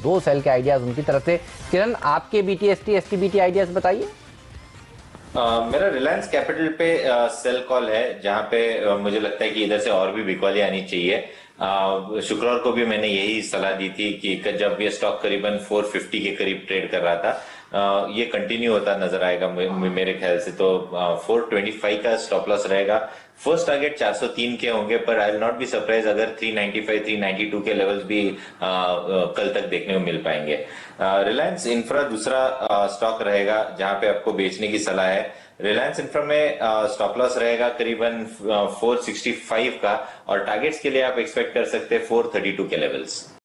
2 cell के ideas उनकी तरफ से। किरण, आपके BTST STBT आइडियाज बताइए। मेरा रिलायंस कैपिटल पे सेल कॉल है, जहां पे मुझे लगता है कि इधर से और भी बिकवाली आनी चाहिए। शुक्रवार को भी मैंने यही सलाह दी थी कि जब ये स्टॉक करीबन 450 के करीब ट्रेड कर रहा था, ये कंटिन्यू होता नजर आएगा मेरे ख्याल से। तो 425 का स्टॉप लॉस रहेगा। फर्स्ट टारगेट 403 के होंगे, पर I will not be surprise अगर 395 392 के लेवल्स भी कल तक देखने को मिल पाएंगे। रिलायंस इंफ्रा दूसरा स्टॉक रहेगा जहां पे आपको बेचने की सलाह है। रिलायंस इंफ्रा में स्टॉप लॉस रहेगा करीबन 465 का, और टारगेट्स के लिए आप एक्सपेक्ट कर सकते हैं 432 के लेवल्स।